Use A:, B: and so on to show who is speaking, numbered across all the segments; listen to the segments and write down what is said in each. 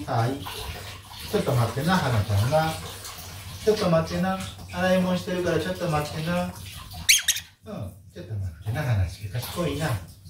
A: はい。ちょっと待ってな、はなちゃんな。ちょっと待ってな。洗い物してるからちょっと待ってな。うん。ちょっと待ってな、はなちゃん。賢いな。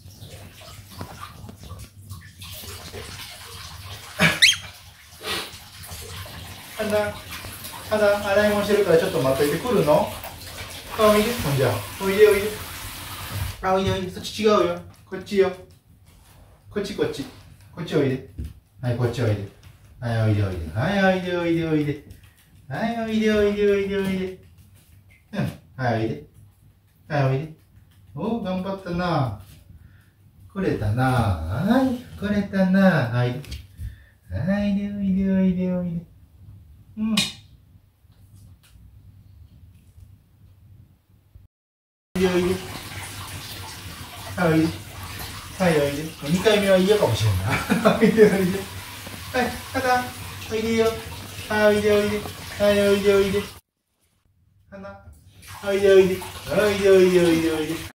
A: 洗い物してるからちょっと待っといて。来るの？あ、おいで。ほんじゃ。おいでおいで。あ、おいでおいで。そっち違うよ。こっちよ。こっちこっち。こっちおいで。はい、こっちおいで。はい、おいでおいで。はい、おいでおいでおいで。はい、おいでおいでおいでおいで。うん。はい、おいで。はい、おいで。お、頑張ったな。来れたな。はい、来れたな。はい。はい、おいでおいでおいで。うん。おいでおいで。はい、おいで。はい、おいで。2回目は嫌かもしれんな。おいでおいで。はい、ただ、おいでよ。はい、おいでおいで。はい、おいでおいで。花。おいでおいで。おいでおいでおいでおいで。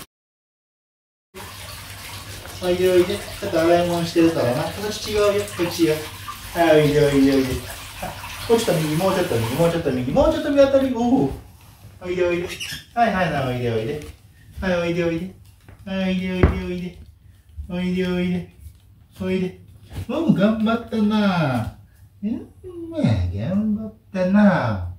A: おいでおいで。ちょっと洗い物してるからな。私違うよ。こっちよ。はい、おいでおいでおいで。もうちょっと右、もうちょっと右、もうちょっと右、もうちょっと右あたり。おお。おいでおいで。はいはいはい、おいでおいで。はい、おいでおいで。はい、おいでおいでおいで。おいでおいで。おいで。頑張ったな。頑張ったな。